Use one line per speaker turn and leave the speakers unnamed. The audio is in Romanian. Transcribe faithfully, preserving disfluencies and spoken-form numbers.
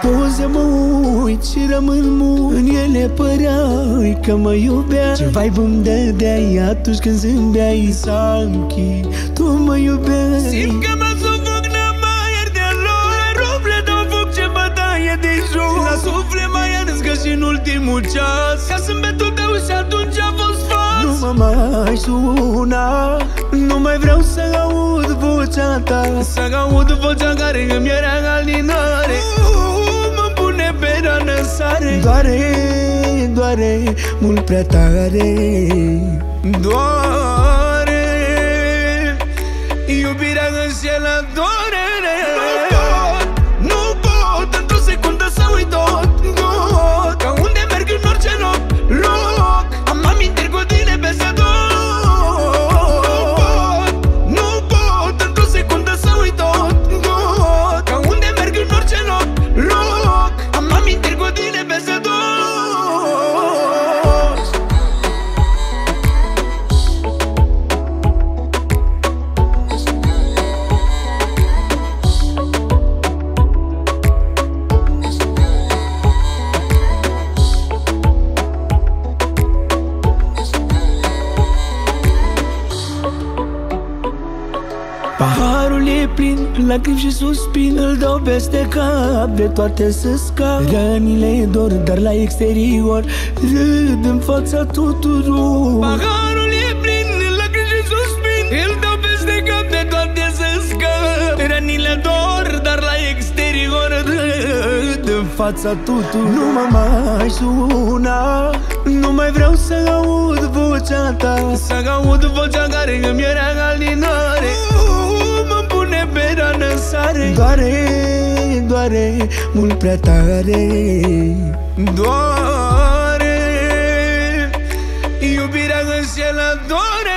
poze mă uit și rămân mut. În ele păreai că mă iubeai. Ce vibe îmi dădeai atunci când zâmbeai. Sanchi, tu mă iubeai.
Simt că mă sufoc, n-am mai iert deloc. Rufletul foc ce bătaie de joc. La suflet mai ars că și în ultimul ceas. Ca zâmbetul tău și atunci a fost fals.
Nu mă mai suna, nu mai vreau să aud vocea ta.
Să aud vocea care îmi era alinare. uh, Mă pune pe rană sare.
Doare, doare, mult prea tare.
Doare, iubirea înșelă dorere. Nu pot, nu pot într-o secundă să uit tot, tot. Ca unde merg în orice loc, loc. Am amintiri cu tine peste tot. Nu pot, nu pot într-o secundă să uit tot, tot. Ca unde merg în orice loc, loc. Am amintiri cu tine peste tot.
Paharul e plin, lacrimi și suspin. Îl dau peste cap, de toate să scap. Rănile dor, dar la exterior râd în fața tuturor.
Paharul e plin, lacrimi și suspin. Îl dau peste cap, de toate să scap. Rănile dor, dar la exterior râd în fața tuturor.
Nu mă mai suna, nu mai vreau să aud vocea ta.
Să aud vocea care îmi era alinare. uh, Mă pune pe rană sare.
Doare, doare, mult prea tare.
Doare, iubirea înșelă, doare.